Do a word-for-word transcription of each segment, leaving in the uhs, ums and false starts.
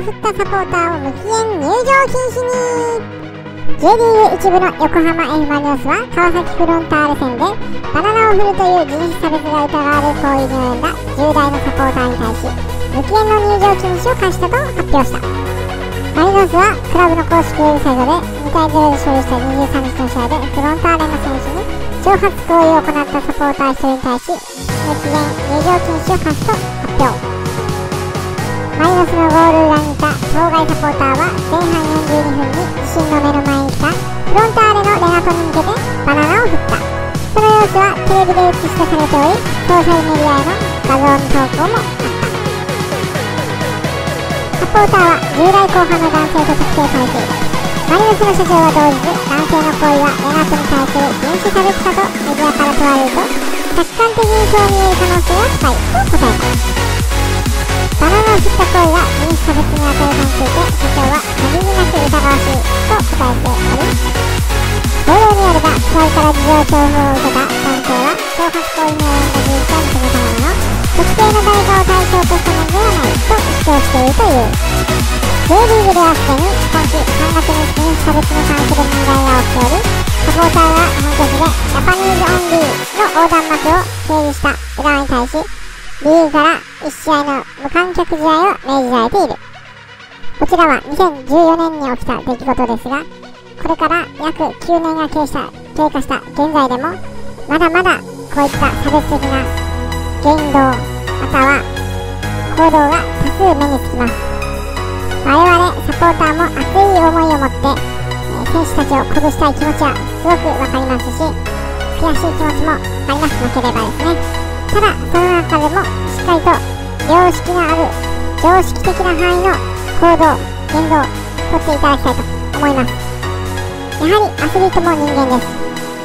を振ったサポーターを無期限入場禁止に。 ジェイリーグ一部の横浜 F ・マリノスは川崎フロンターレ戦でバナナを振るという人種差別が疑われる行為に及んだじゅう代のサポーターに対し無期限の入場禁止を課したと発表した。マリノスはクラブの公式ウェブサイトでにたいゼロで勝利したにじゅうさんにちの試合でフロンターレの選手に挑発行為を行ったサポーターひとりに対し無期限入場禁止を課すと発表。マリノスのゴール裏にいた当該サポーターは前半よんじゅうにふんに自身の目の前に来たフロンターレのレナトに向けてバナナを振った。その様子はテレビで映し出されており、ソーシャルメディアへの画像の投稿もあった。サポーターはじゅう代後半の男性と特定されている。マリノスの社長は同日、男性の行為はレナトに対する人種差別かとメディアから問われると、客観的にそう見える可能性が高いと答えた。バナナを振った行為が人種差別に当たるかについて社長は限りなく疑わしいと答えており、報道によれば試合から事情聴取を受けた男性は挑発行為に及んだ事実を認めたものの、特定の誰かを対象としたものではないと主張しているという。 ジェイリーグではすでに今季さんがつに人種差別に関する問題が起きており、サポーターが本拠地でジャパニーズオンリーの横断幕を掲示した浦和に対しリーグからいち試合の無観客試合を命じられている。こちらはにせんじゅうよねんに起きた出来事ですが、これから約きゅうねんが経過した現在でもまだまだこういった差別的な言動または行動が多数目につきます。我々サポーターも熱い思いを持って、えー、選手たちを鼓舞したい気持ちはすごくわかりますし、悔しい気持ちもあります。なければですね。ただその中でもしっかりと良識のある常識的な範囲の行動言動をとっていただきたいと思います。やはりアスリートも人間です。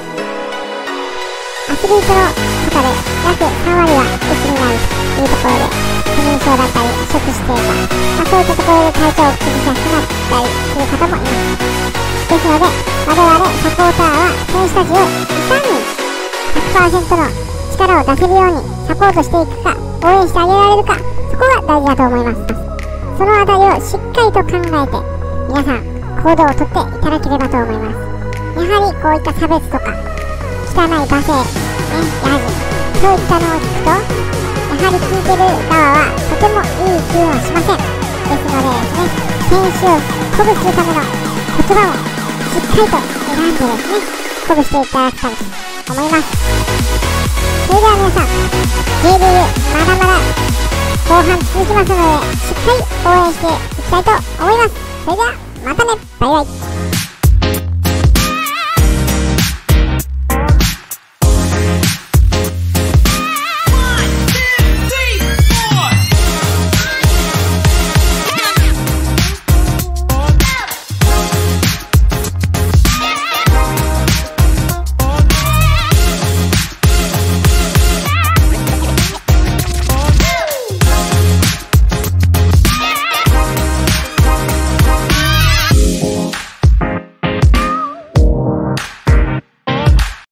アスリートの中で約さんわりはうつになるというところで、不眠症だったり食失低下、まあ、そういったところで体調を崩しやすくなったりする方もいます。ですので我々サポーターは選手たちをいかに ひゃくパーセント の力を出せるようにサポートしていくか、応援してあげられるか、そこが大事だと思います。そのあたりをしっかりと考えて皆さん行動をとっていただければと思います。やはりこういった差別とか汚い罵声、ね、やはりそういったのを聞くと、やはり聞いてる側はとてもいい気はしません。ですのでですね、選手を鼓舞するための言葉をしっかりと選んでですね、鼓舞していただきたいと思います。それでは皆さん、ジェイリーグまだまだ後半続きますので、しっかり応援していきたいと思います。それではまたね、バイバイ。